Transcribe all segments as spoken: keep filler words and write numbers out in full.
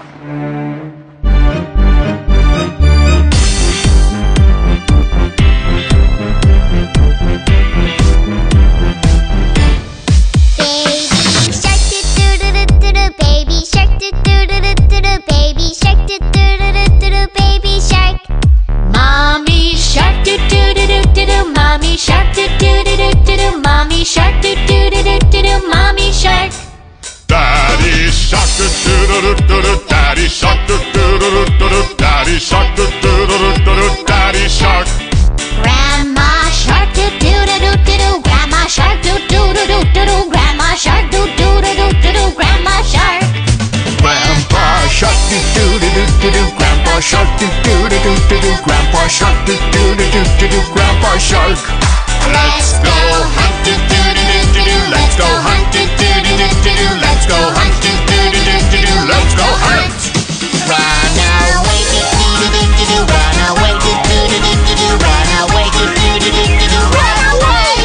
Daddy shark, doo doo doo doo doo. Daddy shark, doo doo doo doo doo. Daddy shark. Grandma shark, doo doo doo doo doo. Grandma shark, doo doo doo doo doo. Grandma shark, doo doo doo doo doo. Grandma shark. Grandpa shark, doo doo doo doo doo. Grandpa shark, doo doo doo doo doo. Grandpa shark, doo doo doo doo doo. Grandpa shark. Let's go hunt, doo doo doo doo doo. Let's go hunt, doo doo doo doo doo. Let's go hunt, doo doo doo doo doo. Let's go hunt. Run away, doo doo doo doo doo. Run away, doo doo doo doo doo. Run away, doo doo doo doo doo. Run away.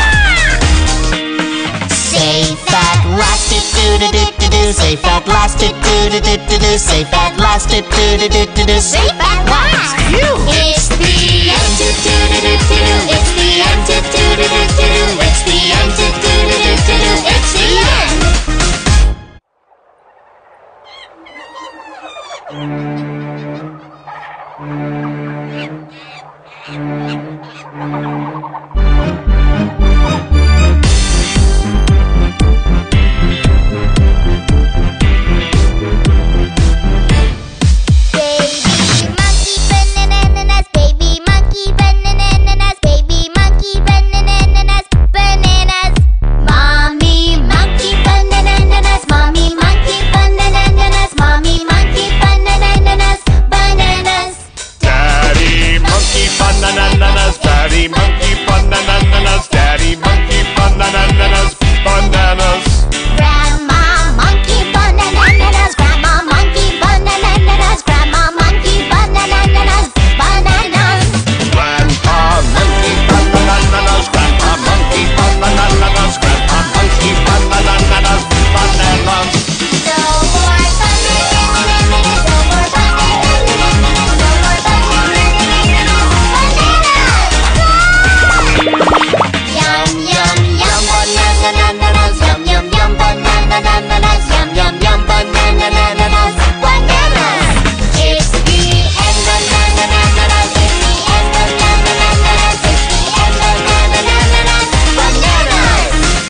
Safe at last, doo doo doo doo doo. Safe at last, doo doo doo doo doo. Safe at last, doo doo doo doo doo. Safe at last. It's the end, doo doo doo doo doo. It's the end, doo doo doo doo doo. It's the end, doo doo doo doo doo. It's the end. Thank you.